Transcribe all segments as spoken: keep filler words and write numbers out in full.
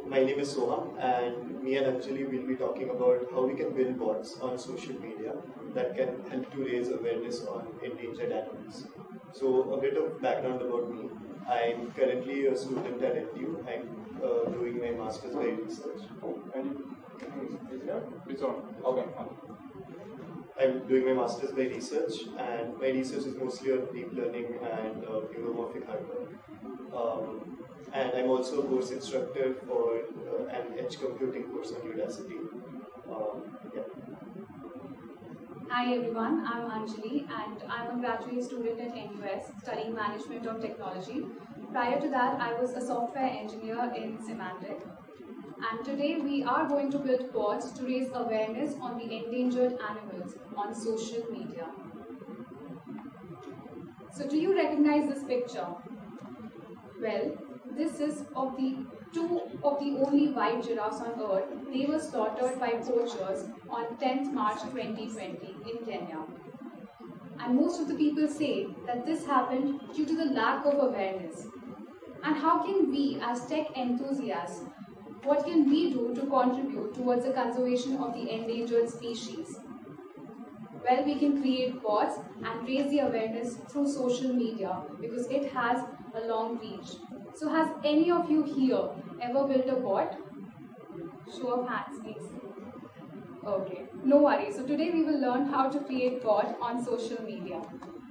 my name is Soham, and me and Anjali will be talking about how we can build bots on social media that can help to raise awareness on endangered animals. So, a bit of background about me. I'm currently a student at N T U. I'm uh, doing my master's by research. It's on. Okay. I'm doing my master's by research, and my research is mostly on deep learning and uh, neuromorphic hardware. Um, and I'm also a course instructor for uh, an edge computing course on Udacity. Um, yeah. Hi everyone, I'm Anjali and I'm a graduate student at N U S studying management of technology. Prior to that, I was a software engineer in Semantic. And today we are going to build bots to raise awareness on the endangered animals on social media. So do you recognize this picture? Well, this is of the two of the only white giraffes on earth. They were slaughtered by poachers on tenth March twenty twenty in Kenya. And most of the people say that this happened due to the lack of awareness. And how can we as tech enthusiasts, what can we do to contribute towards the conservation of the endangered species? Well, we can create bots and raise the awareness through social media because it has a long reach. So has any of you here ever built a bot? Show of hands, please. Okay, no worries. So today we will learn how to create bot on social media.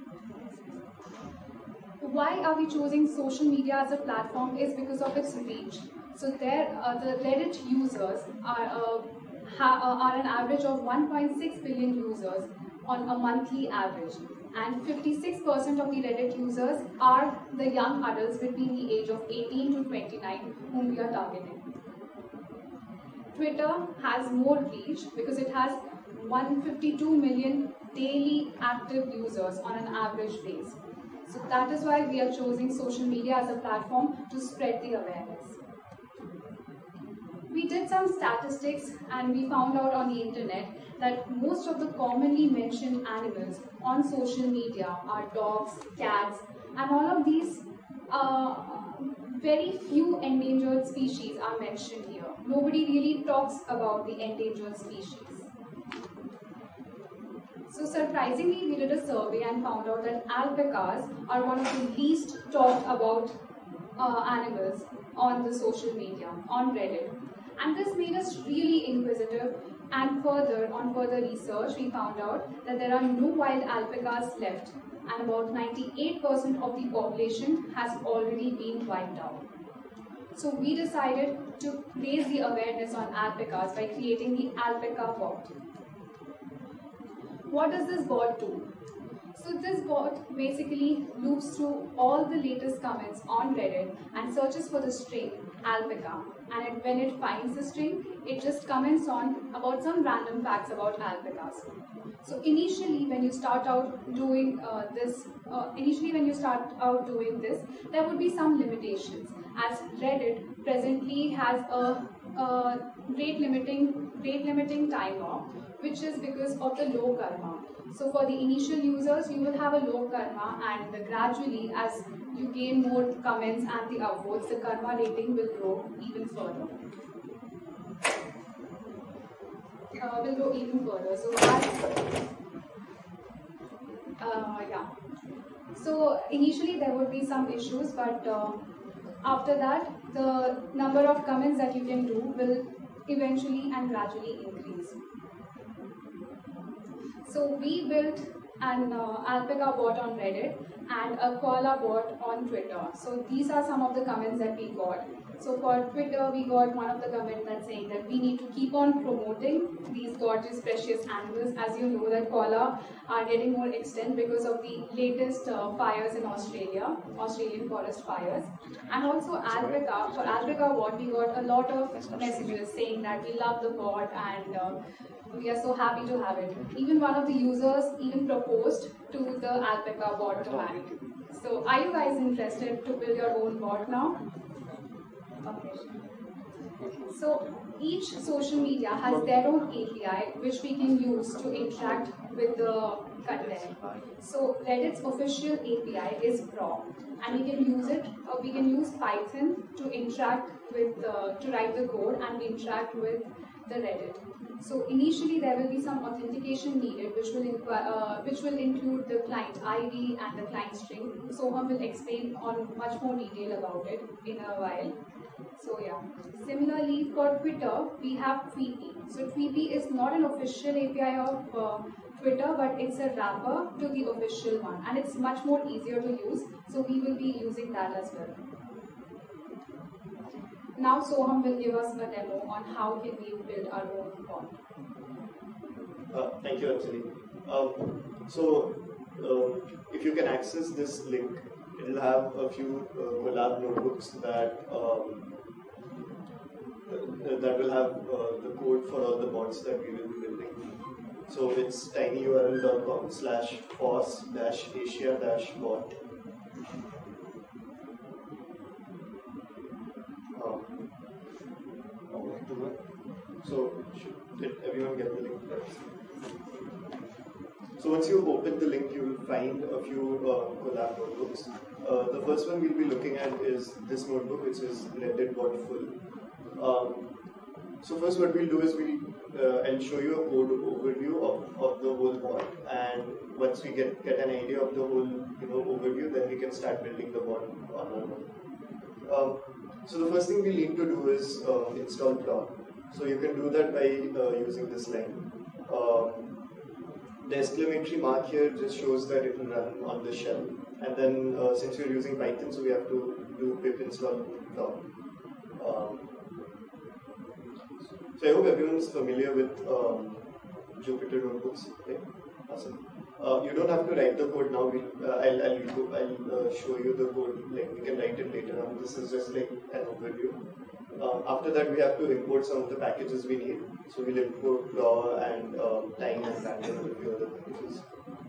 Why are we choosing social media as a platform is because of its reach. So there, uh, the Reddit users are, uh, ha uh, are an average of one point six billion users on a monthly average. And fifty-six percent of the Reddit users are the young adults between the age of eighteen to twenty-nine whom we are targeting. Twitter has more reach because it has one hundred fifty-two million daily active users on an average base. So that is why we are choosing social media as a platform to spread the awareness. We did some statistics and we found out on the internet that most of the commonly mentioned animals on social media are dogs, cats, and all of these, uh, very few endangered species are mentioned here. Nobody really talks about the endangered species. So surprisingly, we did a survey and found out that alpacas are one of the least talked about uh, animals on the social media, on Reddit. And this made us really inquisitive, and further, on further research, we found out that there are no wild alpacas left, and about ninety-eight percent of the population has already been wiped out. So we decided to raise the awareness on alpacas by creating the alpaca bot. What does this bot do? So this bot basically loops through all the latest comments on Reddit and searches for the string alpaca. And it, when it finds the string, it just comments on about some random facts about alpacas. So initially, when you start out doing uh, this, uh, initially when you start out doing this, there would be some limitations. As Reddit presently has a, a rate limiting rate limiting timer, which is because of the low karma. So for the initial users, you will have a low karma, and gradually as you gain more comments and the upvotes, the karma rating will grow even further. Uh, will go even further. So as, uh, yeah. So initially there would be some issues, but uh, after that, the number of comments that you can do will eventually and gradually increase. So we built an uh, alpaca bot on Reddit and a koala bot on Twitter. So these are some of the comments that we got. So for Twitter, we got one of the comments that's saying that we need to keep on promoting these gorgeous, precious animals. As you know, that koala are getting more extinct because of the latest uh, fires in Australia, Australian forest fires. And also alpaca, for alpaca bot, we got a lot of messages saying that we love the bot and uh, we are so happy to have it. Even one of the users even proposed to the alpaca bot to marry. So are you guys interested to build your own bot now? Okay. So each social media has their own A P I which we can use to interact with the content. So Reddit's official A P I is raw, and we can use it. Uh, we can use Python to interact with, uh, to write the code and interact with the Reddit. So initially there will be some authentication needed, which will inqu- uh, which will include the client I D and the client string. Soham will explain on much more detail about it in a while. So yeah. Similarly, for Twitter, we have Tweepy. So Tweepy is not an official A P I of uh, Twitter, but it's a wrapper to the official one, and it's much more easier to use. So we will be using that as well. Now Soham will give us a demo on how can we build our own bot. Uh, thank you, Anjali. Um, so, uh, if you can access this link, it will have a few uh, collab notebooks that um, th- that will have uh, the code for all the bots that we will be building. So it's tinyurl.com slash foss dash asia dash bot. Um, so, should, did everyone get the link? So once you open the link, you will find a few uh, collab notebooks. Uh, the first one we'll be looking at is this notebook, which is Reddit Bot Full. Um, so first what we'll do is we'll uh, I'll show you a code overview of, of the whole bot, and once we get, get an idea of the whole you know overview, then we can start building the bot on our own. Um, so the first thing we need to do is uh, install plow. So you can do that by uh, using this line. Um, The exclamatory mark here just shows that it will run on the shell, and then uh, since we're using Python, so we have to do pip install plow. Um, so I hope everyone is familiar with um, Jupyter notebooks. Okay? Awesome. Uh, you don't have to write the code now. We'll, uh, I'll I'll, go, I'll uh, show you the code. Like we can write it later on. This is just like an overview. Um, after that, we have to import some of the packages we need. So we'll import raw and um, time and random and a few other packages.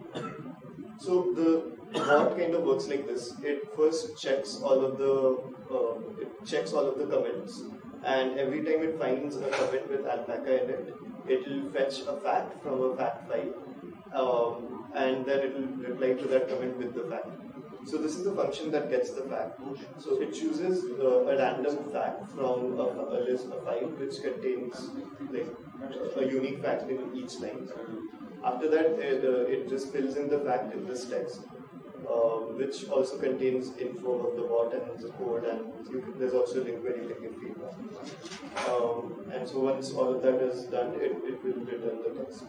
So the bot kind of works like this. It first checks all of the uh, it checks all of the comments, and every time it finds a comment with alpaca in it, it will fetch a fact from a fact file, um, and then it will reply to that comment with the fact. So this is the function that gets the fact. So it chooses uh, a random fact from a, a list, a file which contains like a unique fact in each line. After that, it, uh, it just fills in the fact in this text, uh, which also contains info of the bot and the code, and you can, there's also a link where you can give feedback. Um, and so once all of that is done, it, it will return the text.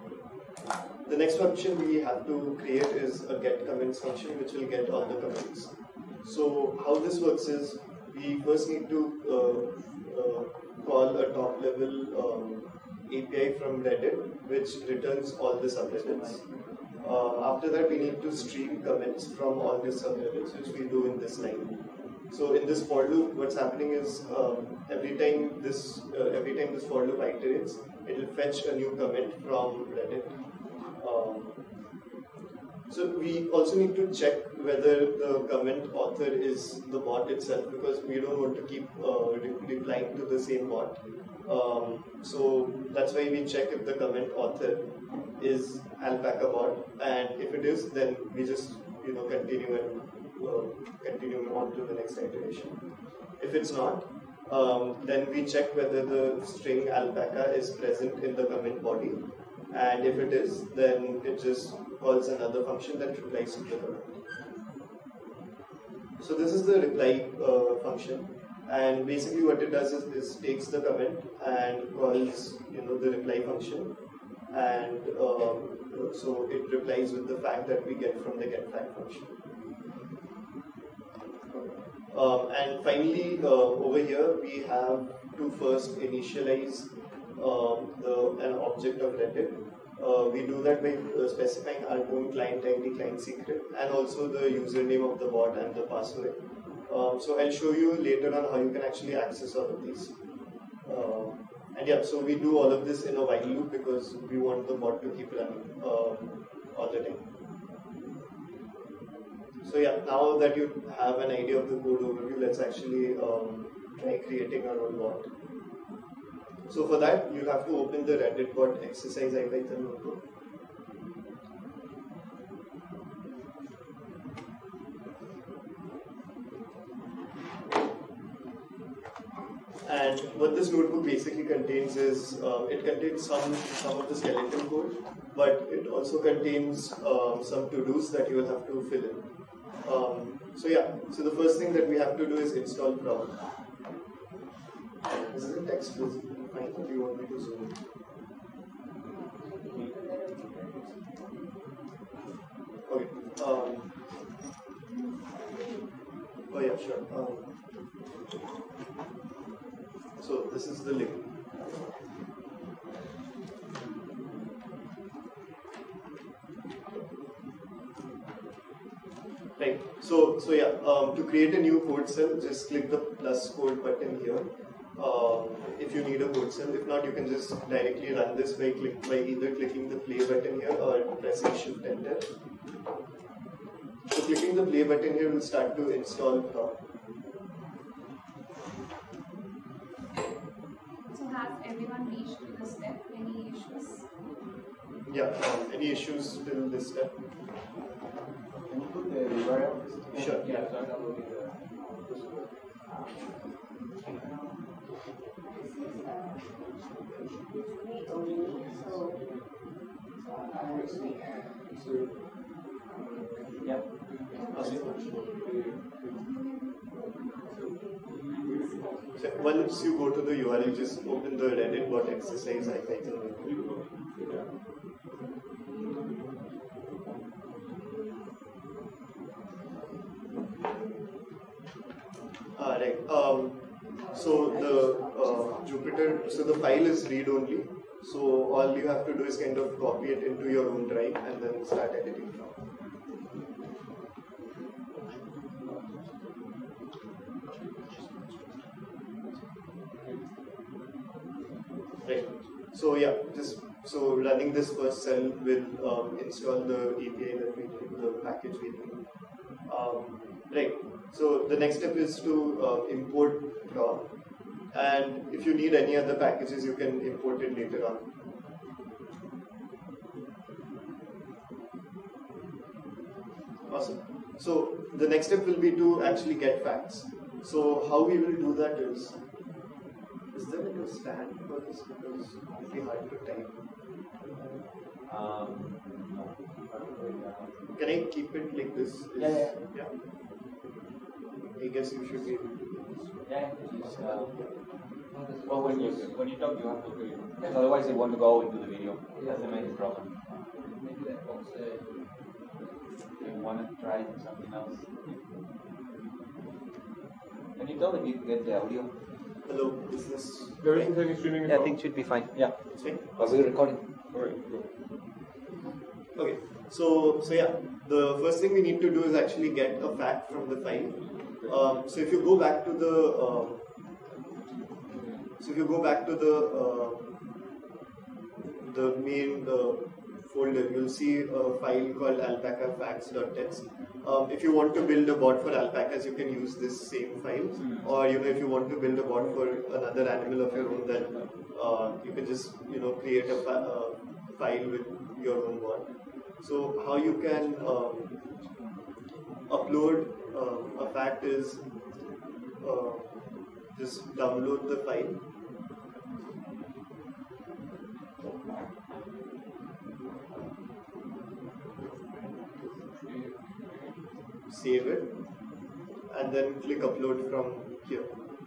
The next function we have to create is a get comments function, which will get all the comments. So how this works is we first need to uh, uh, call a top level um, A P I from Reddit, which returns all the subreddits. Uh, after that, we need to stream comments from all the subreddits, which we do in this line. So in this for loop, what's happening is um, every time this uh, every time this for loop iterates, it will fetch a new comment from Reddit. Um, so we also need to check whether the comment author is the bot itself, because we don't want to keep uh, re replying to the same bot. Um, so that's why we check if the comment author is alpaca bot, and if it is, then we just you know continue and uh, continue on to the next iteration. If it's not, um, then we check whether the string alpaca is present in the comment body. And if it is, then it just calls another function that replies to the comment. So this is the reply uh, function, and basically what it does is, is takes the comment and calls you know the reply function, and um, so it replies with the fact that we get from the get fact function. Um, and finally, uh, over here we have to first initialize um, the an object of Reddit. Uh, we do that by uh, specifying our own client I D, client secret, and also the username of the bot and the password. Um, so I'll show you later on how you can actually access all of these. Uh, and yeah, so we do all of this in a while loop because we want the bot to keep running um, all the time. So yeah, now that you have an idea of the code overview, let's actually um, try creating our own bot. So for that, you'll have to open the Reddit bot exercise IPython notebook. And what this notebook basically contains is, uh, it contains some, some of the skeleton code, but it also contains um, some to-dos that you will have to fill in. Um, so yeah, so the first thing that we have to do is install Prowl. This is a text visible. Fine, or do you want me to zoom in? Okay. Um, oh yeah, sure. Um, so this is the link. Right. So so yeah. Um, to create a new code cell, just click the plus code button here. Um, if you need a code cell, if not, you can just directly run this by click by either clicking the play button here or pressing Shift Enter. So clicking the play button here will start to install Prowl. So has everyone reached to this step? Any issues? Yeah. Um, any issues till this step? Can you put the U R L? Sure. Yeah, so I'm downloading the. Yeah. So once you go to the U R L, just open the Reddit bot exercise icon. Ah, right. Um, so the uh, Jupyter, so the file is read only. So all you have to do is kind of copy it into your own drive and then start editing from. Right. So yeah, just so running this first cell will um, install the A P I that we need, the package we need. Um, right. So the next step is to uh, import Prowl, and if you need any other packages, you can import it later on. Awesome. So the next step will be to actually get facts. So how we will do that is, is there like a stand for this, because it will be hard to type. Um, Can I keep it like this? Is, Yeah, yeah. yeah. I guess you should be able to do this. yeah, it's, uh, well, when you when you talk, you have to do it. Because otherwise, they want to go into the video. That's the main problem. Maybe that box. You want to try something else? Can you tell if you get the audio? Hello, is this? There isn't any streaming. Yeah, I think it should be fine. Yeah. It's fine? Are we recording? Alright, cool. Okay, so so yeah, the first thing we need to do is actually get a fact from the file. Um, so if you go back to the uh, so if you go back to the uh, the main uh, folder, you'll see a file called alpaca facts.txt. Um, if you want to build a bot for alpacas, you can use this same file. Or you know, if you want to build a bot for another animal of your own, then uh, you can just you know create a fi uh, file with your own bot. So how you can um, upload uh, a fact is uh, just download the file. Save it and then click upload from here.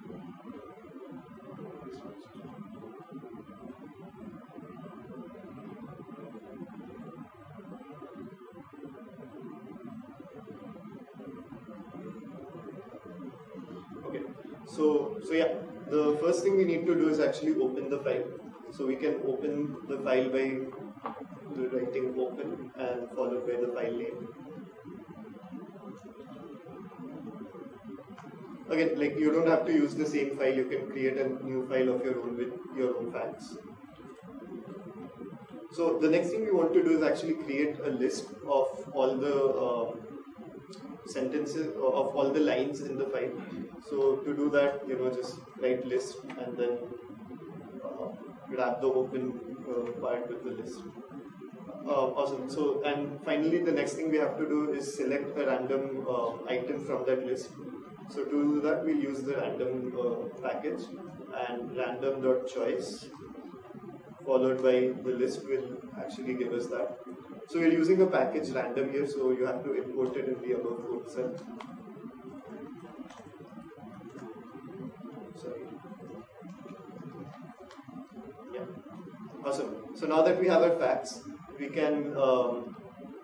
Okay, so so yeah, the first thing we need to do is actually open the file. So we can open the file by writing open and followed by the file name. Again, like you don't have to use the same file, you can create a new file of your own with your own facts. So the next thing we want to do is actually create a list of all the uh, sentences, of all the lines in the file. So to do that, you know, just write list and then uh, wrap the open uh, part with the list. Uh, awesome. So, and finally, the next thing we have to do is select a random uh, item from that list. So to do that, we'll use the random uh, package, and random.choice followed by the list will actually give us that. So we're using a package random here, so you have to import it in the above code cell. Sorry. Yeah. Awesome. So now that we have our facts, we can um,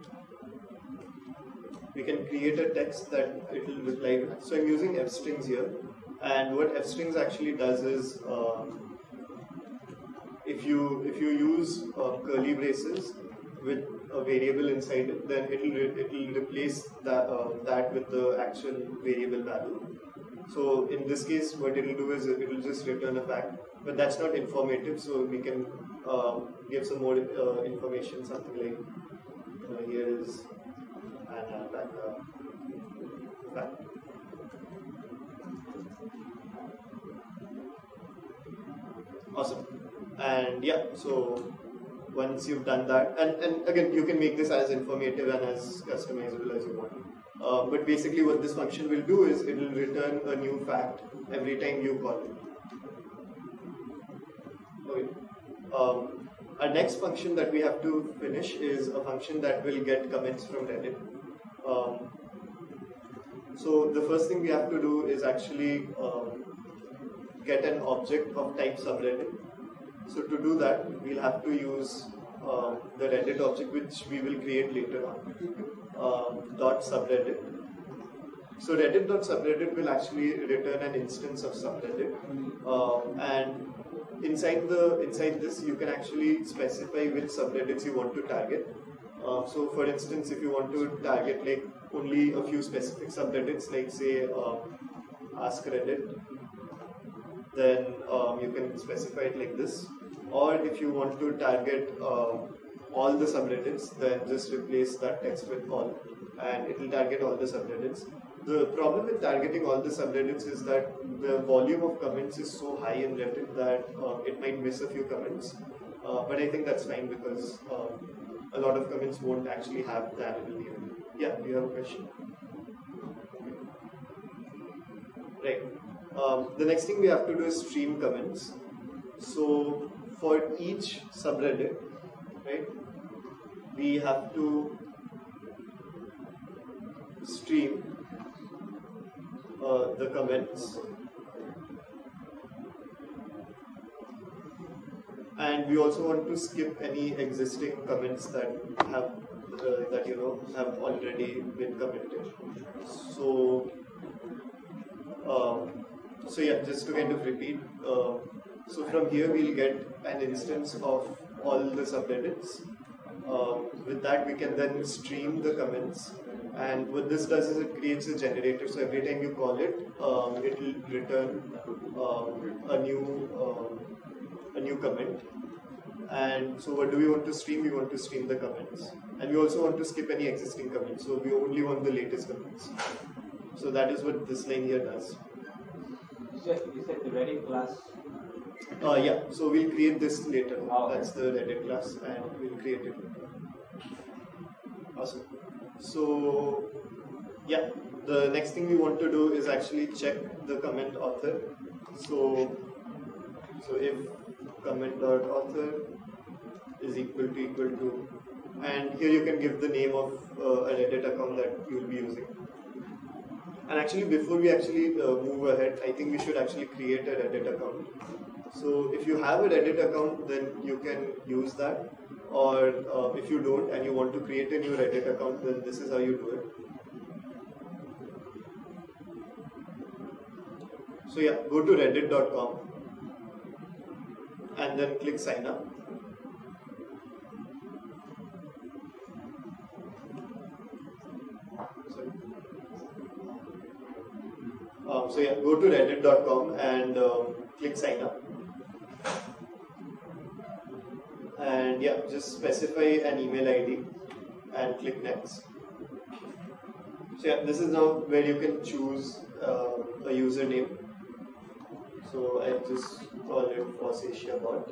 we can create a text that it will reply with. So I'm using f strings here, and what f strings actually does is um, if you if you use uh, curly braces with a variable inside it, then it will it will replace that uh, that with the actual variable value. So in this case, what it will do is it will just return a fact, but that's not informative. So we can uh, give some more uh, information, something like uh, here is an alpaca fact. Awesome. And yeah, so once you've done that, and, and again, you can make this as informative and as customizable as you want. Uh, but basically what this function will do is it will return a new fact every time you call it. Okay. Um, our next function that we have to finish is a function that will get comments from Reddit. Um, so the first thing we have to do is actually um, get an object of type subreddit. So to do that, we'll have to use uh, the Reddit object, which we will create later on, um, dot subreddit. So Reddit.subreddit will actually return an instance of subreddit, um, and inside the inside this you can actually specify which subreddits you want to target. Uh, so for instance, if you want to target like only a few specific subreddits, like say uh, Ask Reddit, then um, you can specify it like this. Or if you want to target uh, all the subreddits, then just replace that text with all, and it will target all the subreddits. The problem with targeting all the subreddits is that the volume of comments is so high in Reddit that uh, it might miss a few comments. Uh, but I think that's fine because uh, a lot of comments won't actually have the animal name. Yeah, do you have a question? Right. Um, the next thing we have to do is stream comments. So for each subreddit, right, we have to stream uh, the comments, and we also want to skip any existing comments that have uh, that you know have already been commented. So. Um, So yeah, just to kind of repeat, uh, so from here we'll get an instance of all the subreddits. Uh, with that we can then stream the comments, and what this does is it creates a generator. So every time you call it, um, it will return um, a new um, a new comment. And so what do we want to stream? We want to stream the comments, and we also want to skip any existing comments. So we only want the latest comments. So that is what this line here does. You said, you said the Reddit class? Uh, yeah, so we'll create this later. Oh, okay. That's the Reddit class, and we'll create it later. Awesome. So, yeah, the next thing we want to do is actually check the comment author. So, so if comment.author is equal to equal to, and here you can give the name of uh, a Reddit account that you will be using. And actually, before we actually uh, move ahead, I think we should actually create a Reddit account. So if you have a Reddit account, then you can use that. Or uh, if you don't and you want to create a new Reddit account, then this is how you do it. So yeah, go to reddit dot com and then click sign up. Sorry. Um, so yeah, go to reddit dot com and um, click sign up, and yeah, just specify an email I D and click next. So yeah, this is now where you can choose uh, a username. So I just call it FOSSASIA bot,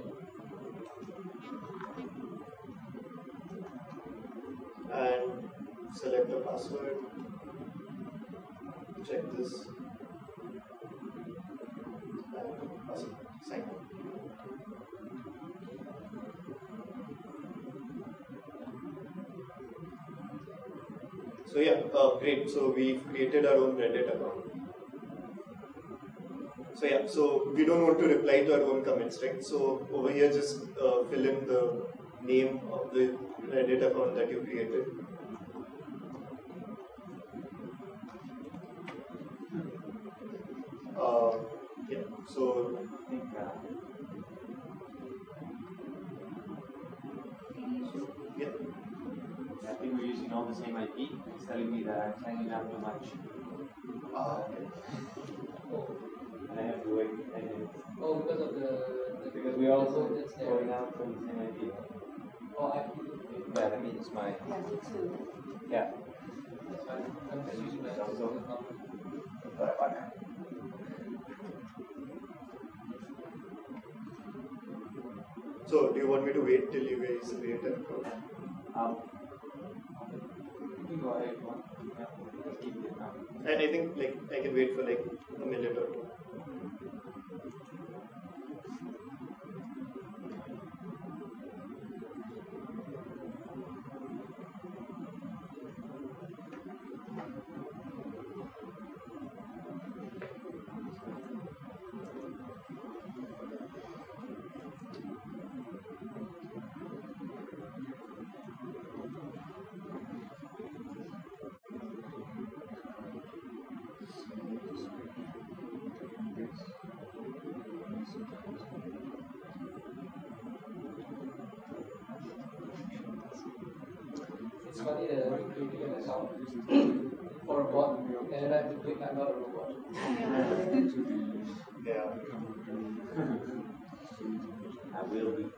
and select a password. Check this. Awesome. sign up. So yeah, uh, great. So we've created our own Reddit account. So yeah, so we don't want to reply to our own comments, right? So over here, just uh, fill in the name of the Reddit account that you created. Uh, yeah, so I think, uh, yeah. I think we're using all the same I P. It's telling me that I'm signing up too much. Ah, okay. And I have to wait ten minutes. Oh, because of the, the Because we all code that's there. going out from the same I P. Oh, I But I mean, it's my, Yeah, me too. yeah. that's fine. I'm just using my So- so- account. But I want So do you want me to wait till you guys create an account? Um, you can go ahead. One. Yeah, just keep it now. And I think like I can wait for like a minute or two. It's funny that I'm creating an account for a bot, and then I have to click I'm not a robot. Yeah. I will be.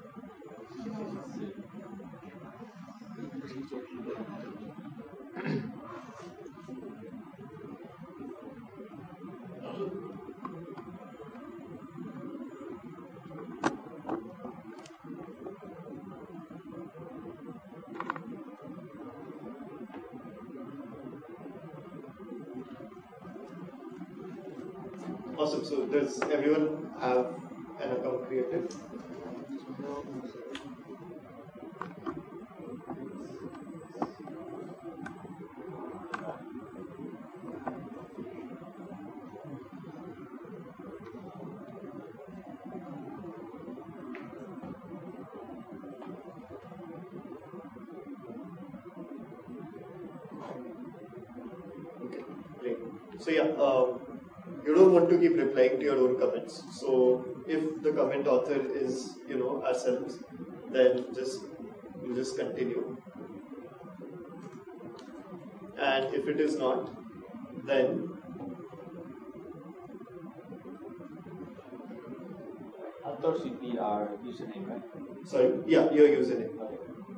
Awesome. So does everyone have an account created? Okay, great. So yeah, um, you don't want to keep replying to your own comments. So if the comment author is, you know, ourselves, then just you just continue. And if it is not, then Author should be our username, right? sorry, yeah, your username. Okay.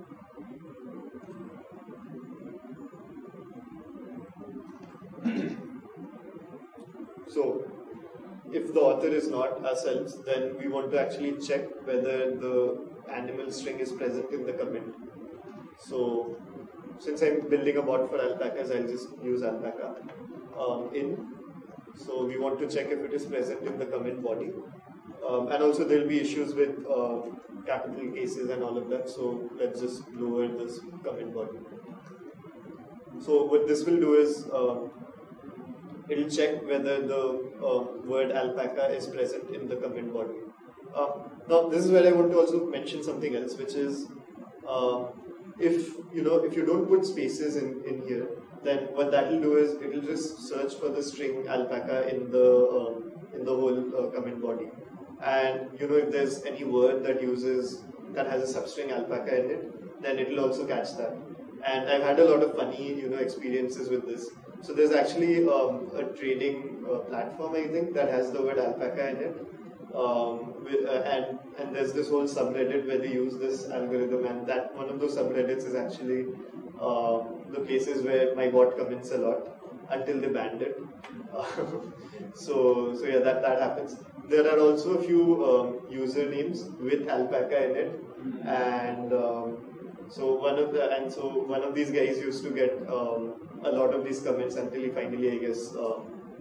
So if the author is not ourselves, then we want to actually check whether the animal string is present in the comment. So since I'm building a bot for alpacas, I'll just use alpaca um, in. So we want to check if it is present in the comment body. Um, and also there will be issues with uh, capital cases and all of that. So let's just lower this comment body. So what this will do is uh, it will check whether the uh, word alpaca is present in the comment body. Uh, now this is where I want to also mention something else, which is uh, if you know if you don't put spaces in, in here, then what that will do is it will just search for the string alpaca in the uh, in the whole uh, comment body, and you know if there's any word that uses that has a substring alpaca in it, then it will also catch that. And I've had a lot of funny you know experiences with this. So there's actually um, a trading uh, platform, I think, that has the word alpaca in it. Um, with, uh, and and there's this whole subreddit where they use this algorithm, and that one of those subreddits is actually uh, the places where my bot comments a lot until they banned it. Uh, so so yeah, that that happens. There are also a few um, usernames with alpaca in it, and um, so one of the and so one of these guys used to get um, a lot of these comments until he finally, I guess, uh,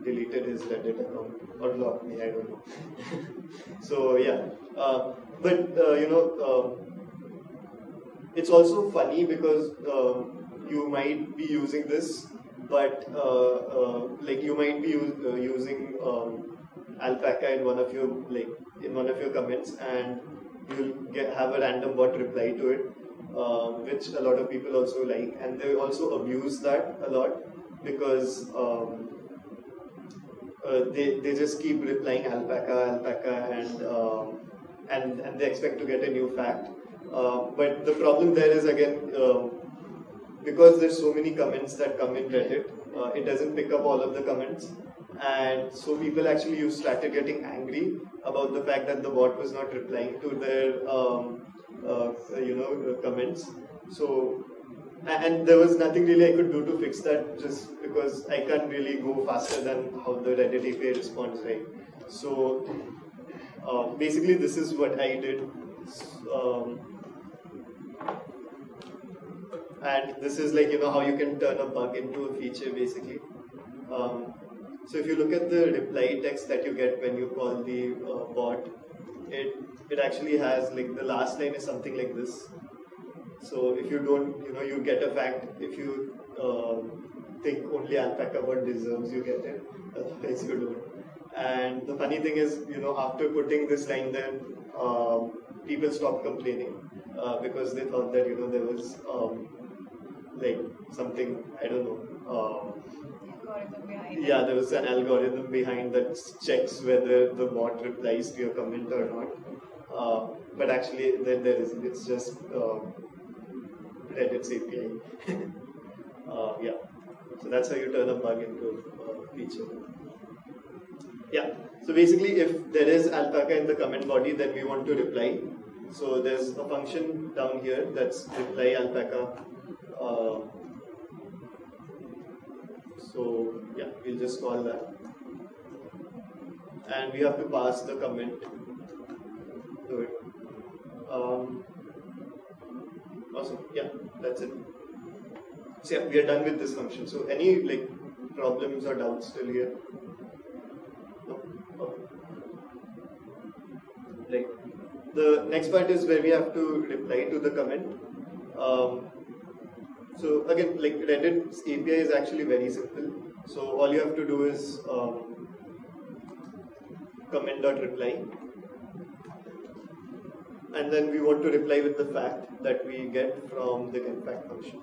deleted his Reddit account or blocked me, I don't know. So yeah, uh, but uh, you know, uh, it's also funny because uh, you might be using this, but uh, uh, like you might be use, uh, using um, alpaca in one of your like in one of your comments, and you'll get have a random bot reply to it, uh, which a lot of people also like, and they also abuse that a lot because um, uh, they they just keep replying alpaca, alpaca, and um, and and they expect to get a new fact. Uh, but the problem there is again um, because there's so many comments that come in Reddit, uh, it doesn't pick up all of the comments, and so people actually you started getting angry about the fact that the bot was not replying to their um, uh, you know comments. So and there was nothing really I could do to fix that, just because I can't really go faster than how the Reddit A P I responds, right? So uh, basically, this is what I did, um, and this is like you know how you can turn a bug into a feature, basically. Um, so if you look at the reply text that you get when you call the uh, bot, it it actually has like the last line is something like this. So if you don't, you know, you get a fact. If you um, think only alpaca bot deserves, you get it. Otherwise, you don't. And the funny thing is, you know, after putting this line there, um, people stopped complaining uh, because they thought that you know there was um, like something I don't know. Um, Algorithm behind yeah, it. there was an algorithm behind that checks whether the bot replies to your comment or not. Uh, but actually, then there isn't. It's just uh, Reddit's A P I. uh, yeah. So that's how you turn a bug into a feature. Yeah. So basically, if there is alpaca in the comment body, then we want to reply. So there's a function down here that's reply alpaca. Uh, so yeah, we'll just call that, and we have to pass the comment to it. Um, awesome. Yeah, that's it. So yeah, we are done with this function. So any like problems or doubts still here? No. Okay. Like the next part is where we have to reply to the comment. Um, so again, like Reddit's A P I is actually very simple. So all you have to do is um, comment.reply, and then we want to reply with the fact that we get from the getFact function.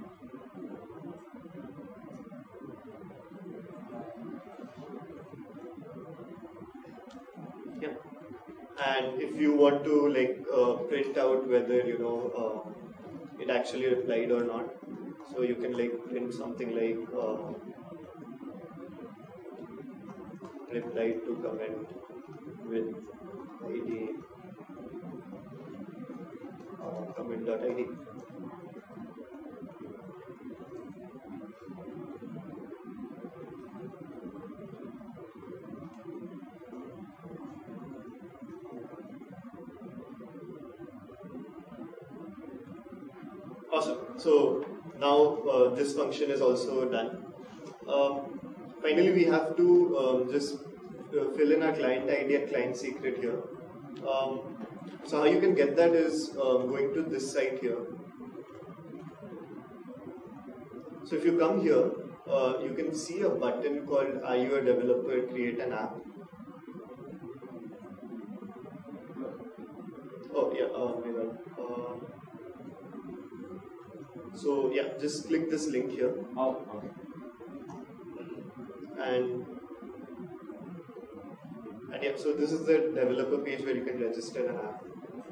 Yeah, and if you want to like uh, print out whether you know uh, it actually replied or not, so you can like print something like uh, reply to comment with I D uh, comment.id. Awesome. So now uh, this function is also done. Um, finally, we have to um, just uh, fill in our client I D and client secret here. Um, so how you can get that is um, going to this site here. So if you come here, uh, you can see a button called "Are you a developer? Create an app." Oh yeah, uh, Menon. Uh, so yeah, just click this link here. Oh, okay. And and yeah, so this is the developer page where you can register an app.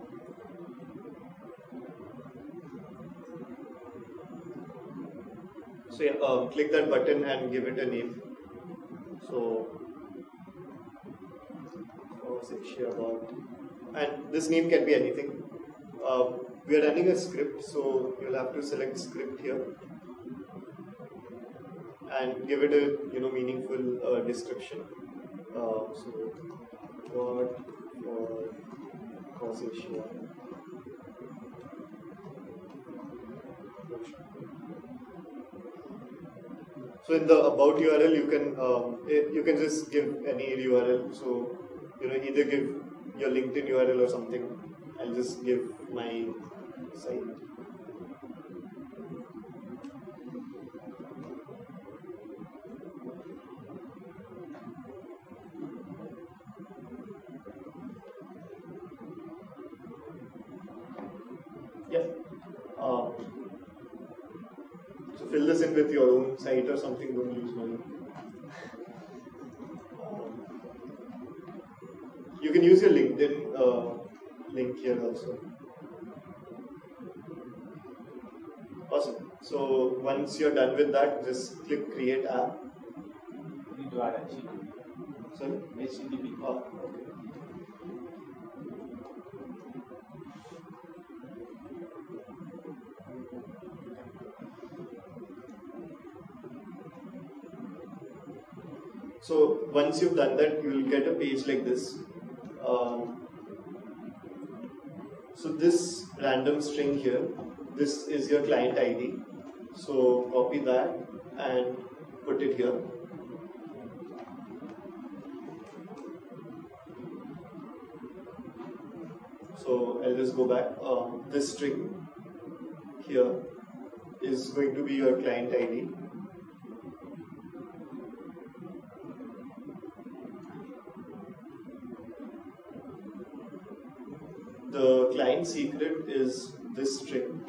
So yeah, um, click that button and give it a name. So FOSSASIA about, and this name can be anything. Um, we are running a script, so you'll have to select script here and give it a you know meaningful uh, description. Uh, so what for FOSSASIA. So in the about U R L, you can um, you can just give any U R L. So you know, either give your LinkedIn U R L or something. I'll just give my site. Yeah. Um, so fill this in with your own site or something. Don't lose money. Um, you can use your LinkedIn uh, link here also. Awesome. So once you're done with that, just click Create App. You need to add H T T P. Sorry? H T T P. Oh, okay. So once you've done that, you will get a page like this. Um, so this random string here, this is your client I D. So copy that and put it here. So I'll just go back. Um, this string here is going to be your client I D. The client secret is this string.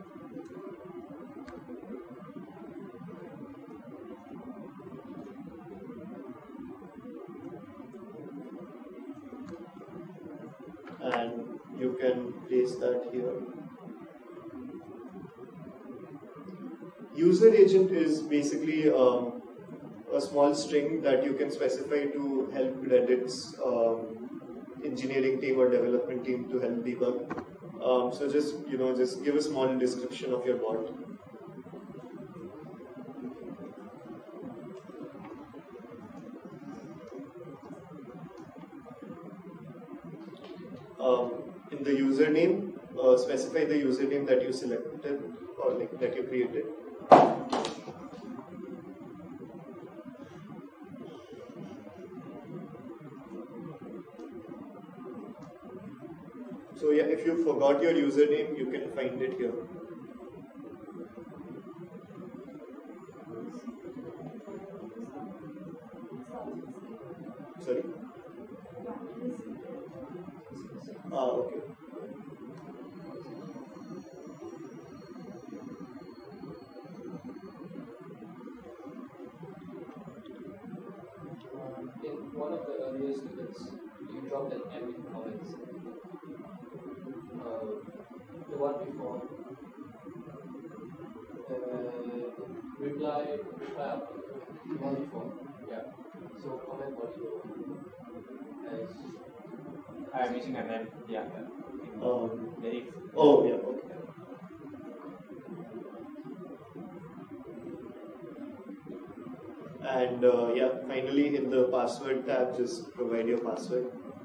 And you can place that here. User agent is basically um, a small string that you can specify to help Reddit's um, engineering team or development team to help debug. Um, so just you know, just give a small description of your bot. Um, in the username, uh, specify the username that you selected or like that you created. So yeah, if you forgot your username, you can find it here. Sorry? Ah, okay. Um, in one of the earlier students, you dropped an M in comments. Uh, the one before. Uh, reply, reply up. The one before. Yeah. So comment what you as. I'm using an M. Yeah. Um, Very. oh, yeah, okay. And uh, yeah, finally in the password tab, just provide your password.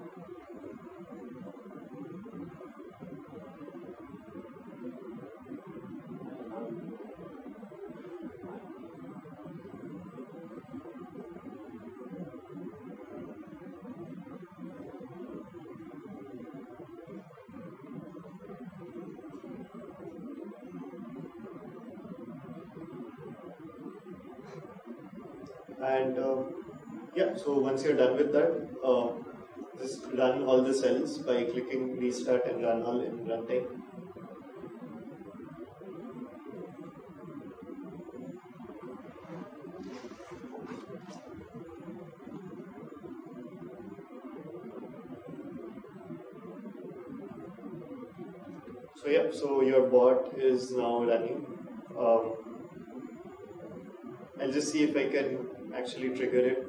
And uh, yeah, so once you're done with that, uh, just run all the cells by clicking restart and run all in runtime. So yeah, so your bot is now running. Um, I'll just see if I can actually trigger it.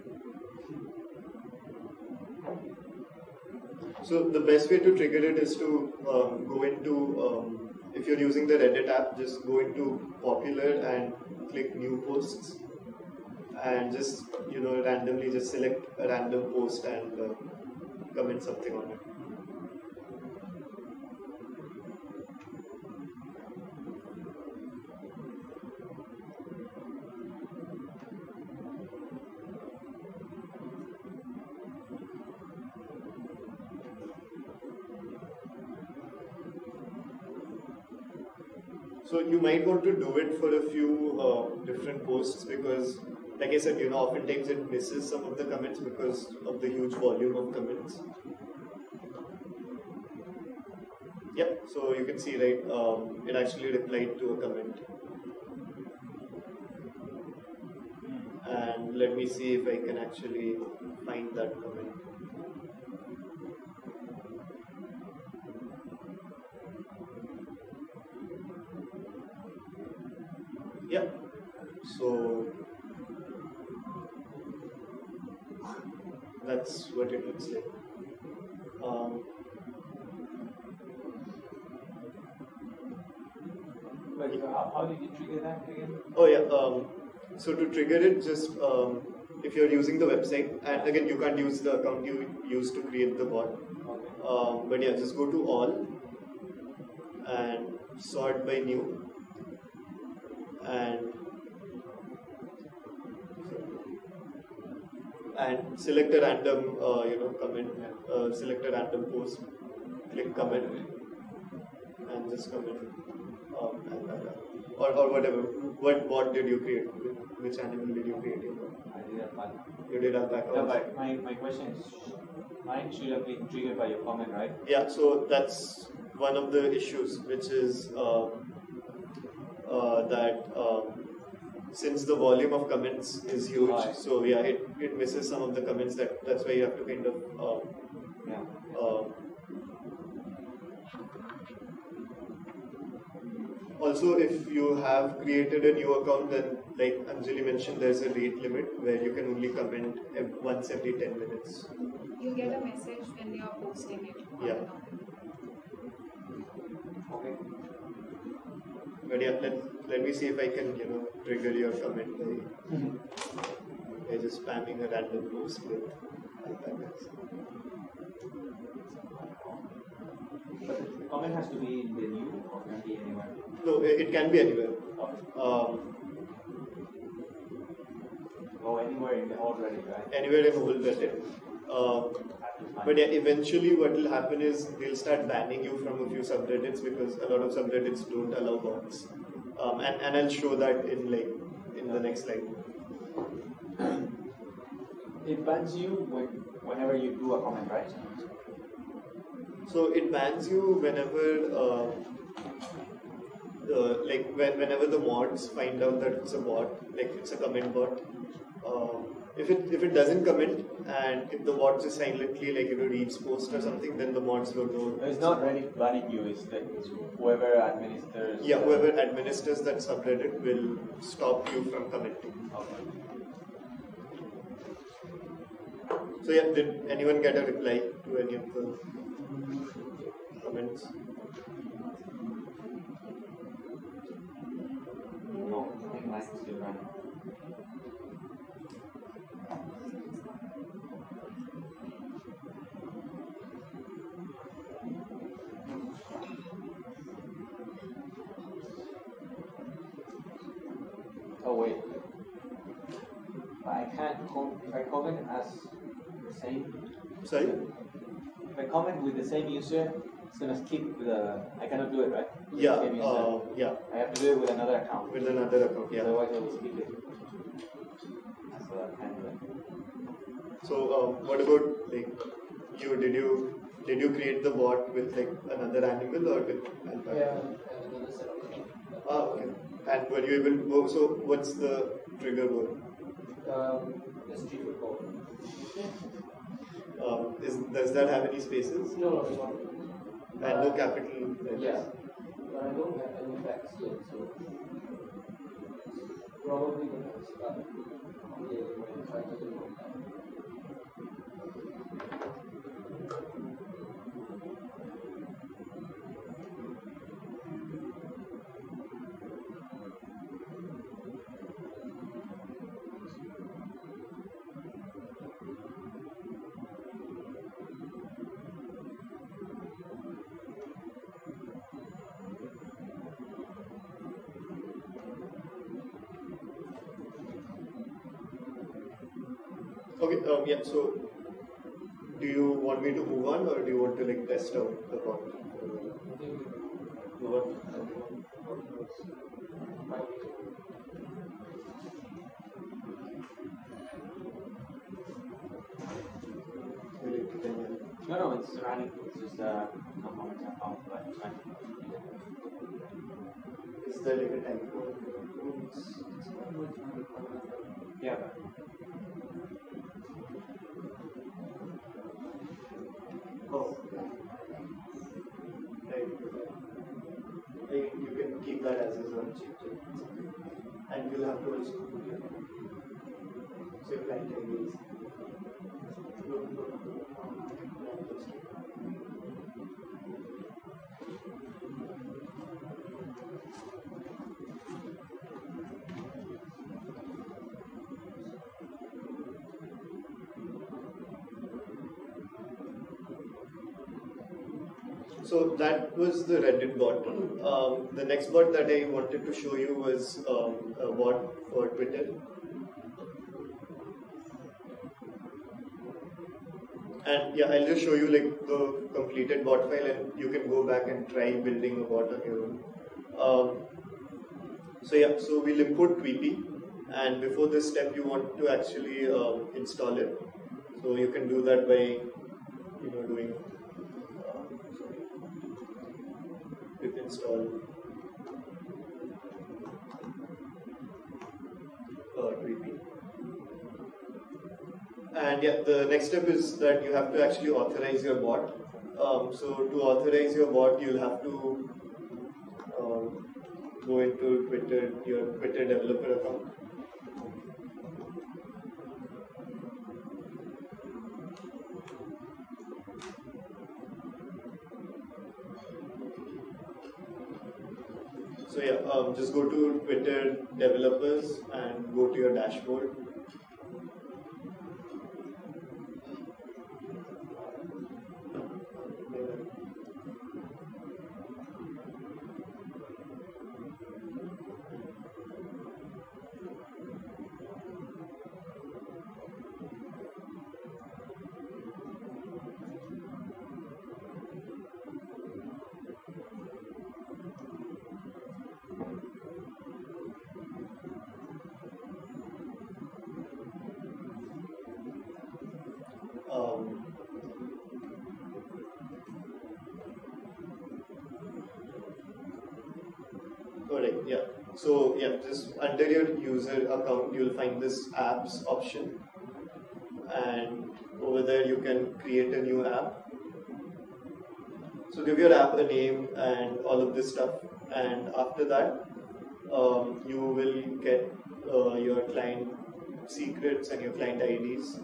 So the best way to trigger it is to um, go into, um, if you're using the Reddit app, just go into popular and click new posts and just, you know, randomly just select a random post and uh, comment something on it. So you might want to do it for a few uh, different posts because, like I said, you know, oftentimes it misses some of the comments because of the huge volume of comments. Yep, so you can see, right, um, it actually replied to a comment. And let me see if I can actually find that comment. Yeah, so that's what it looks like. Um, But how, how did you trigger that again? oh yeah, um, so to trigger it, just um, if you're using the website, and again you can't use the account you used to create the bot, Okay. um, but yeah, just go to all and sort by new and and select a random uh, you know comment, uh, select a random post, click comment and just comment um, and, uh, or, or whatever. What bot did you create? Which animal did you create? I did that one. You did alpaca. No, also. but my, my question is, mine should have been triggered by your comment, right? Yeah, so that's one of the issues, which is uh, uh, that um, since the volume of comments is huge, Right. so yeah, it, it misses some of the comments. That that's why you have to kind of um, Yeah. uh, also, if you have created a new account, then like Anjali mentioned, there's a rate limit where you can only comment ev- once every ten minutes. You get a message when you're posting it. on Yeah. the account. Okay. But yeah, let, let me see if I can, you know, trigger your comment by, by just spamming a random post with alpacas. But the comment has to be in the new or can be anywhere. No, it, it can be anywhere. Okay. Um, Go anywhere in the whole Reddit, right? anywhere in whole Reddit. Um, But yeah, eventually what will happen is they'll start banning you from a few subreddits because a lot of subreddits don't allow bots. Um, and, and I'll show that in like in the next slide. It bans you when, whenever you do a comment, right? So it bans you whenever uh, the like when, whenever the mods find out that it's a bot, like it's a comment bot. Um, if it if it doesn't comment and if the bot just silently like you know reads post or something, then the mods don't know. It's not Reddit banning you, it's like whoever administers. Yeah, whoever administers that subreddit will stop you from commenting. Okay. So yeah, did anyone get a reply to any of the comments? No, I think mine's still running. Oh wait. I can't com- if I comment as the same. Sorry? If I comment with the same user, it's gonna skip the. I cannot do it, right? With Yeah, the same user. uh, yeah, I have to do it with another account. with another account. Yeah. Otherwise, I will skip it. So I can't do it. So um, what about like you? Did you did you create the bot with like another animal or with alpaca? Yeah, and another set of Ah, okay. And were you able to go? So what's the trigger word? um, just three football. Um, is does that have any spaces No, no, it's not. and no capital letters? Yeah, but I don't have any facts yet, so probably gonna start updating when I do it. Okay. Um, yeah. So do you want me to move on or do you want to like test out the bot? Move on. No, no, it's running. It's just uh, no comments are found, but it's fine. Is there like a time code? Yeah. Oh. Right. Like, you can keep that as a zone change. And you'll have to also put your so your client I D is So that was the Reddit bot. Um, the next bot that I wanted to show you was um, a bot for Twitter. And yeah, I'll just show you like the completed bot file, and you can go back and try building a bot on your own. Um, so yeah, so we'll import Tweepy, and before this step, you want to actually um, install it. So you can do that by you know doing. Pip install uh, Tweepy. And yeah, the next step is that you have to actually authorize your bot. Um, so to authorize your bot, you'll have to um, go into Twitter, your Twitter developer account. So yeah, um, just go to Twitter developers and go to your dashboard. Um, correct, yeah. So yeah, just under your user account, you'll find this apps option, and over there you can create a new app. So give your app a name and all of this stuff, and after that, um, you will get uh, your client secrets and your client I Ds.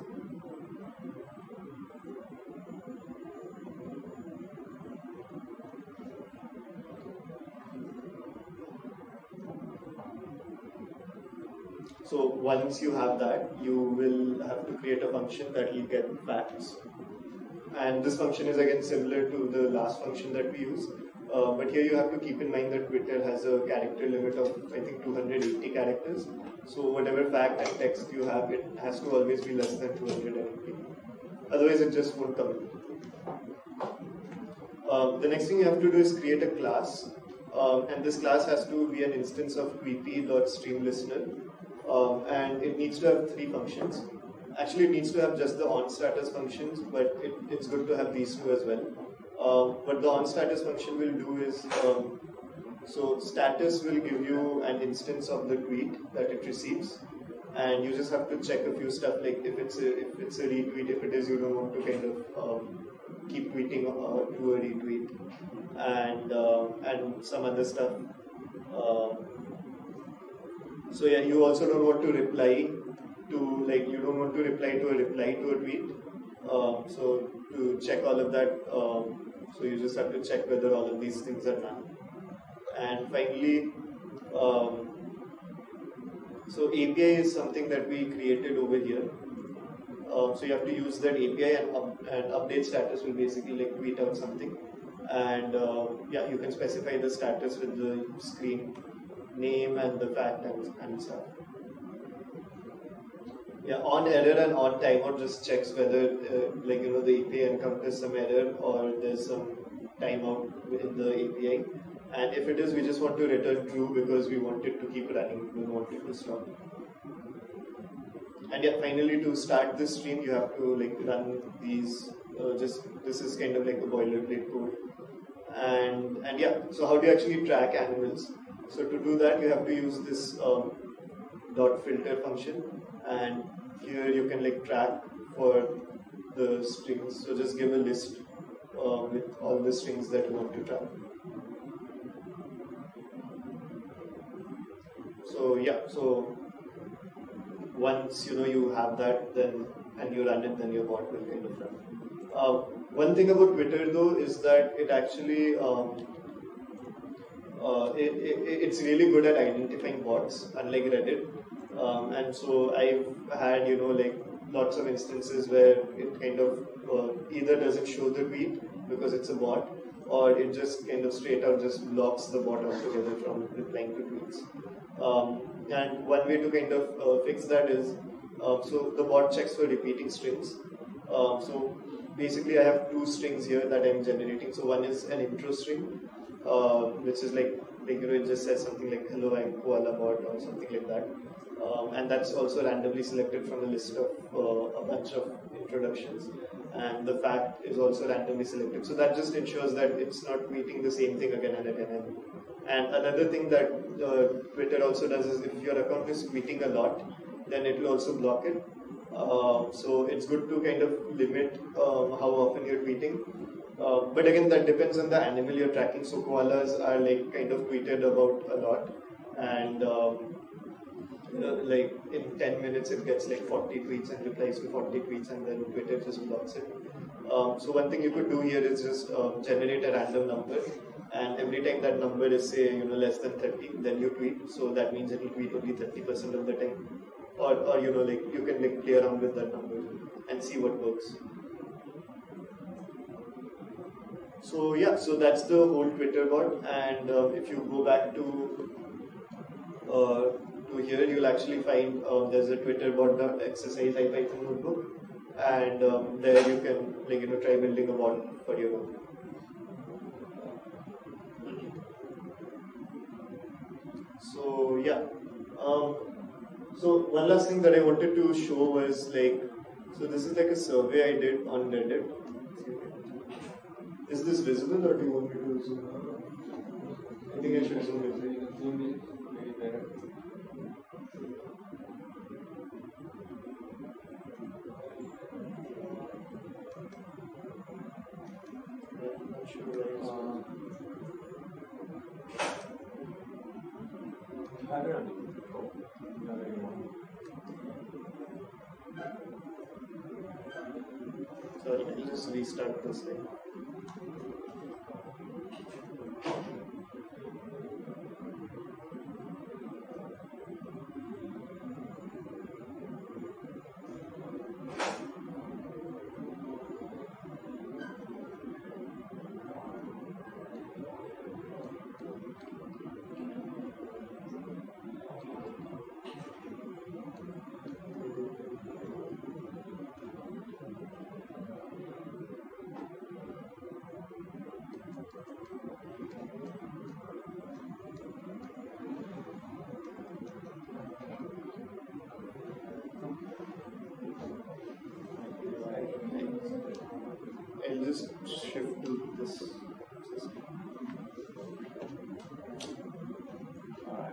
So once you have that, you will have to create a function that will get facts. And this function is again similar to the last function that we use. Uh, but here you have to keep in mind that Twitter has a character limit of, I think, two hundred eighty characters. So whatever fact and text you have, it has to always be less than two hundred eighty. Otherwise, it just won't come in. Um, the next thing you have to do is create a class. Um, and this class has to be an instance of tweepy.streamListener. Um, and it needs to have three functions. Actually, it needs to have just the onStatus functions, but it, it's good to have these two as well. Um, what the onStatus function will do is, um, so status will give you an instance of the tweet that it receives, and you just have to check a few stuff like if it's a, if it's a retweet, if it is, you don't want to kind of um, keep tweeting uh, to a retweet, and um, and some other stuff. Um, So yeah, you also don't want to reply to, like, you don't want to reply to a reply to a tweet. Um, so to check all of that, um, so you just have to check whether all of these things are done. And finally, um, so A P I is something that we created over here. Um, so you have to use that A P I, and, up, and update status will basically like tweet out something. And uh, yeah, you can specify the status with the screen name and the fact and, and stuff. Yeah, on error and on timeout just checks whether uh, like you know the A P I encounters some error or there's some timeout in the A P I. And if it is, we just want to return true because we want it to keep running, we don't want it to stop. And yeah, finally to start this stream, you have to like run these, uh, just, this is kind of like a boilerplate code. And, and yeah, so how do you actually track animals? So to do that, you have to use this um, dot filter function, and here you can like track for the strings. So just give a list uh, with all the strings that you want to track. So yeah, so once you know you have that, then and you run it, then your bot will kind of run. Uh, one thing about Twitter though is that it actually um, uh, it, it, it's really good at identifying bots, unlike Reddit. Um, and so I've had you know like lots of instances where it kind of uh, either doesn't show the tweet because it's a bot, or it just kind of straight out just blocks the bot altogether from replying to tweets. Um, and one way to kind of uh, fix that is, uh, so the bot checks for repeating strings. Um, so basically I have two strings here that I'm generating. So one is an intro string, uh, which is like, like, you know, it just says something like, hello, I'm koala bot or something like that. Um, and that's also randomly selected from a list of uh, a bunch of introductions. And the fact is also randomly selected. So that just ensures that it's not tweeting the same thing again and again. And another thing that uh, Twitter also does is if your account is tweeting a lot, then it will also block it. Uh, so it's good to kind of limit um, how often you're tweeting. Uh, but again, that depends on the animal you're tracking. So koalas are like kind of tweeted about a lot, and um, you know, like in ten minutes it gets like forty tweets and replies to forty tweets, and then Twitter just blocks it. Um, so one thing you could do here is just um, generate a random number, and every time that number is say you know less than thirty, then you tweet. So that means it will tweet only thirty percent of the time, or or you know like you can like play around with that number and see what works. So yeah, so that's the whole Twitter bot, and uh, if you go back to uh, to here, you'll actually find um, there's a Twitter bot.exercise IPython notebook, and um, there you can like you know try building a bot for your own. So yeah, um, so one last thing that I wanted to show was like, so this is like a survey I did on Reddit. Is this visible, or do you want me to zoom out? I think I should zoom in. Zoom in, maybe better. Yeah, not sure where it's Um, I don't know. Oh, not anymore. Sorry, I'll just restart this thing. I'll just shift to this system. Alright.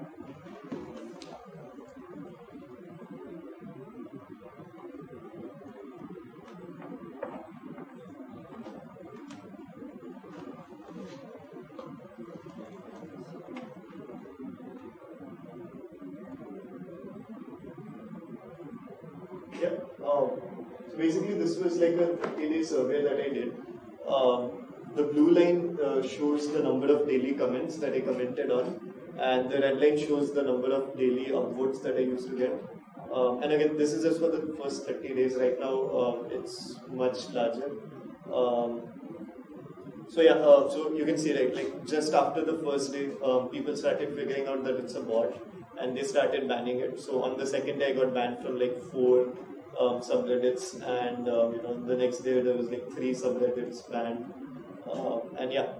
Yeah. Um, so basically, this was like a thirty-day survey that I did. Um, the blue line uh, shows the number of daily comments that I commented on, and the red line shows the number of daily upvotes that I used to get. Um, and again, this is just for the first thirty days. Right now, um, it's much larger. Um, so yeah, uh, so you can see right, like just after the first day, um, people started figuring out that it's a bot, and they started banning it. So on the second day, I got banned from like four um, subreddits, and um, you know the next day there was like three subreddits banned, uh, and yeah,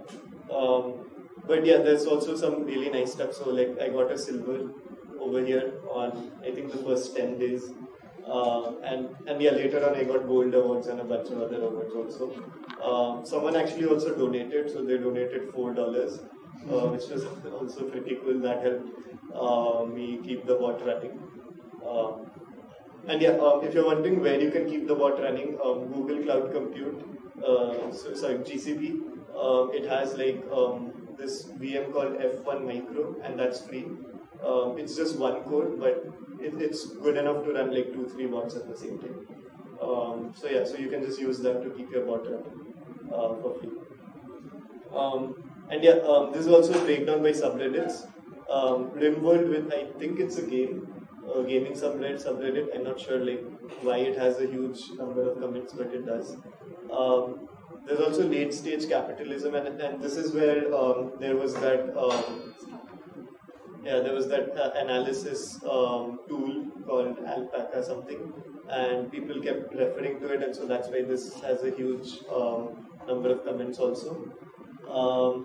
Um, but yeah, there's also some really nice stuff. So like I got a silver over here on I think the first ten days. Uh, and and yeah, later on I got gold awards and a bunch of other awards also. Um, someone actually also donated, so they donated four dollars, uh, which was also pretty cool. That helped uh, me keep the bot running. Um, and yeah, um, if you're wondering where you can keep the bot running, um, Google Cloud Compute, uh, so, sorry G C P, um, it has like um, this V M called F one Micro, and that's free. Um, it's just one core, but it, it's good enough to run like two, three bots at the same time. Um, so yeah, so you can just use that to keep your bot running uh, for free. Um, and yeah, um, this is also a breakdown by subreddits. Um, Rimworld with, I think it's a game, uh, gaming subreddit, subreddit. I'm not sure like why it has a huge number of comments, but it does. Um, there's also late stage capitalism, and, and this is where um, there was that. Um, Yeah, there was that uh, analysis um, tool called Alpaca something, and people kept referring to it, and so that's why this has a huge um, number of comments also. Um,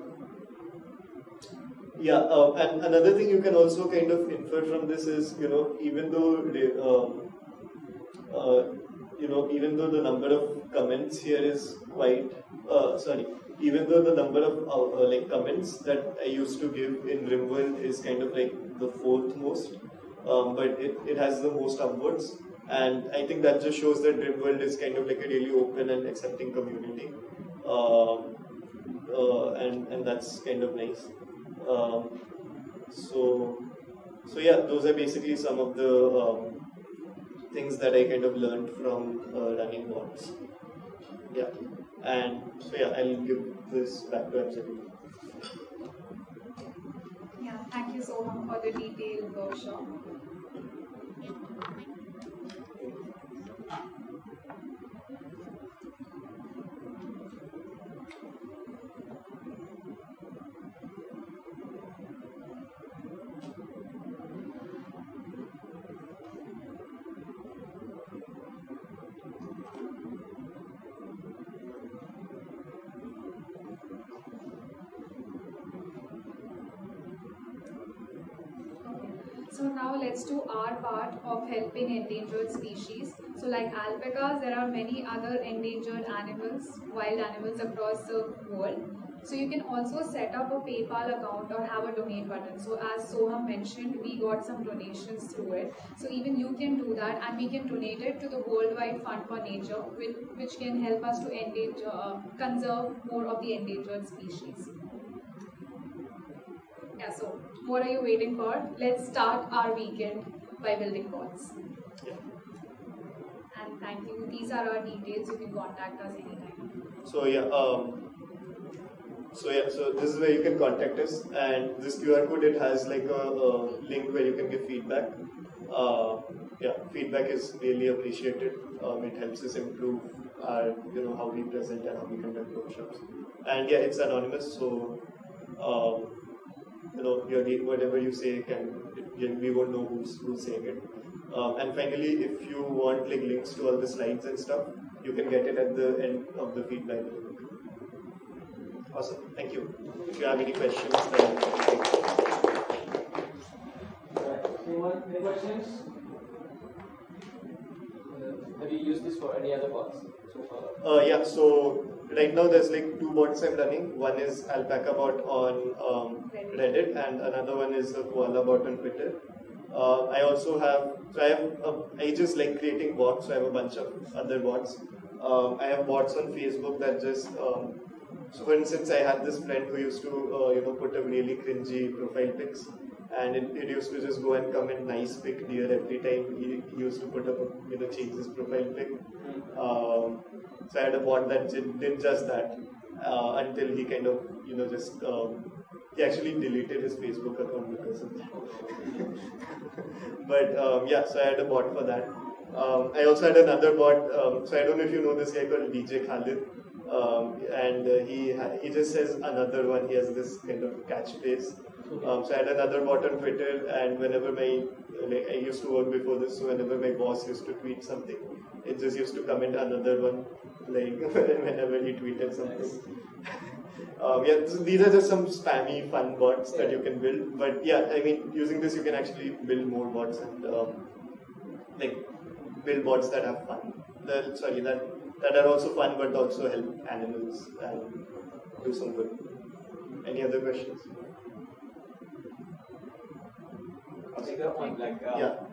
yeah, uh, and another thing you can also kind of infer from this is, you know, even though um, uh, you know, even though the number of comments here is quite uh, sorry. Even though the number of uh, uh, like comments that I used to give in Rimworld is kind of like the fourth most, um, but it, it has the most upvotes, and I think that just shows that Rimworld is kind of like a really open and accepting community, um, uh, and and that's kind of nice. Um, so so yeah, those are basically some of the um, things that I kind of learned from uh, running bots. Yeah. And so yeah, I'll give this back to Anjali. Yeah, thank you so much for the detailed workshop. So now let's do our part of helping endangered species. So like alpacas, there are many other endangered animals, wild animals across the world. So you can also set up a PayPal account or have a donate button. So as Soham mentioned, we got some donations through it. So even you can do that, and we can donate it to the Worldwide Fund for Nature, which can help us to endanger, uh, conserve more of the endangered species. Yeah, so what are you waiting for? Let's start our weekend by building bots. Yeah. And thank you. These are our details. You can contact us anytime. So yeah, um, so yeah, so this is where you can contact us, and this Q R code, it has like a, a link where you can give feedback. Uh, yeah, feedback is really appreciated. Um, it helps us improve our, you know, how we present and how we conduct workshops. And yeah, it's anonymous, so. Um, You know, your whatever you say can it, we won't know who's who's saying it. Um, and finally, if you want like links to all the slides and stuff, you can get it at the end of the feedback. Awesome, thank you. If you have any questions, then anyone, any questions? Uh, have you used this for any other bots so far? Uh, yeah. So right now there's like two bots I'm running. One is Alpaca bot on um, Reddit, and another one is the Koala bot on Twitter. Uh, I also have, so I have, uh, I just like creating bots, so I have a bunch of other bots. Um, I have bots on Facebook that just, um, so for instance, I had this friend who used to, uh, you know, put up really cringy profile pics, and it, it used to just go and comment nice pic dear every time he, he used to put up, a, you know, change his profile pic. Um, so I had a bot that did, did just that uh, until he kind of, you know, just, um, he actually deleted his Facebook account because of that. But um, yeah, so I had a bot for that. Um, I also had another bot, um, so I don't know if you know this guy called D J Khalid. Um, and uh, he ha- he just says another one, he has this kind of catchphrase. Um, so I had another bot on Twitter, and whenever my, like, I used to work before this, so whenever my boss used to tweet something, it just used to comment another one, like whenever he tweeted something. Um, yeah, so these are just some spammy fun bots that you can build. But yeah, I mean, using this you can actually build more bots and um, like build bots that have fun. The, sorry, that that are also fun but also help animals and do some good. Any other questions? I'll take that one. Like, uh, Yeah.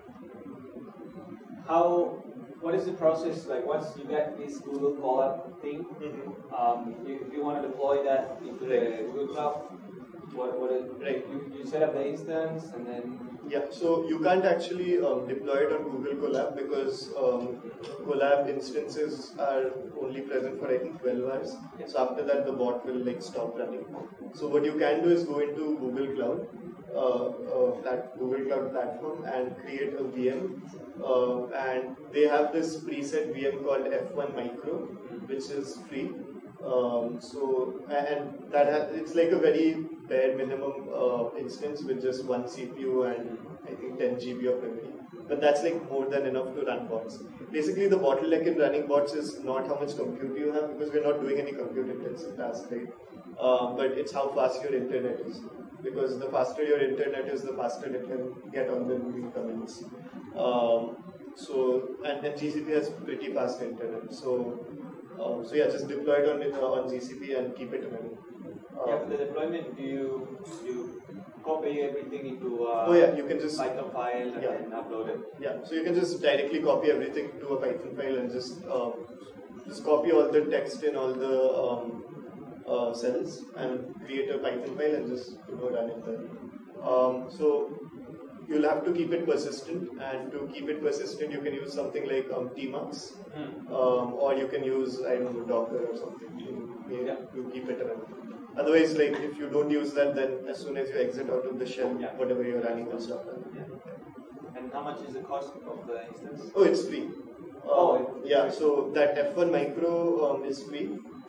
how? What is the process like? Once you get this Google Colab thing, Mm-hmm. um, if, if you want to deploy that into the Google Cloud, what what is, Right. you, you set up the instance and then Yeah, so you can't actually um, deploy it on Google Colab because um, Colab instances are only present for I think twelve hours. So after that the bot will like stop running. So what you can do is go into Google Cloud, uh, uh, plat- Google Cloud platform and create a V M. Uh, and they have this preset V M called F one Micro, which is free. Um, so and that has, it's like a very bare minimum uh, instance with just one C P U and I think ten G B of memory. But that's like more than enough to run bots. Basically, the bottleneck in running bots is not how much compute you have because we're not doing any compute intensive tasks, right? Um, but it's how fast your internet is. Because the faster your internet is, the faster it can get on the moving comments. Um, so and then G C P has pretty fast internet. So. Um, so yeah, just deploy it on it, uh, on G C P and keep it running. Uh, yeah, for the deployment, do you you copy everything into a oh yeah, you can just Python file and yeah. then upload it? Yeah, so you can just directly copy everything to a Python file and just um, just copy all the text in all the um, uh, cells and create a Python file and just you know run it there. Um, so you'll have to keep it persistent, and to keep it persistent, you can use something like um, Tmux, Hmm. um, or you can use I don't know Docker or something to, Yeah. to keep it running. Otherwise, like if you don't use that, then as soon as you exit out of the shell, Yeah. whatever you're running will stop running. Yeah. And how much is the cost of the instance? Oh, it's free. Oh, Um, it's yeah. free. So that F one Micro um, is free.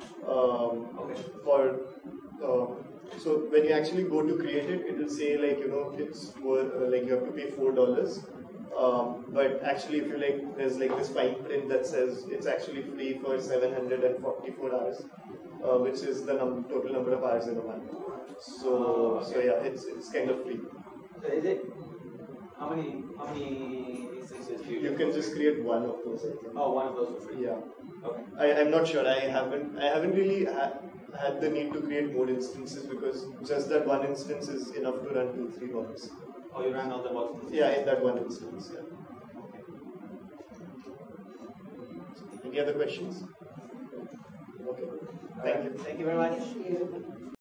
Um, Okay. For um, so when you actually go to create it, it will say like you know it's more uh, like you have to pay four dollars. Um, but actually, if you like, there's like this fine print that says it's actually free for seven hundred forty-four hours, uh, which is the num- total number of hours in a month. So, Oh, okay. so yeah, it's it's kind of free. So is it how many how many instances do you? You can just create one of those. I think. Oh, one of those for free. Yeah. Okay. I, I'm not sure. I haven't. I haven't really ha- had the need to create more instances because just that one instance is enough to run two, three bots. Oh, you ran all the bots. Yeah, in that one instance. Yeah. Any other questions? Okay. Thank you. Thank you very much.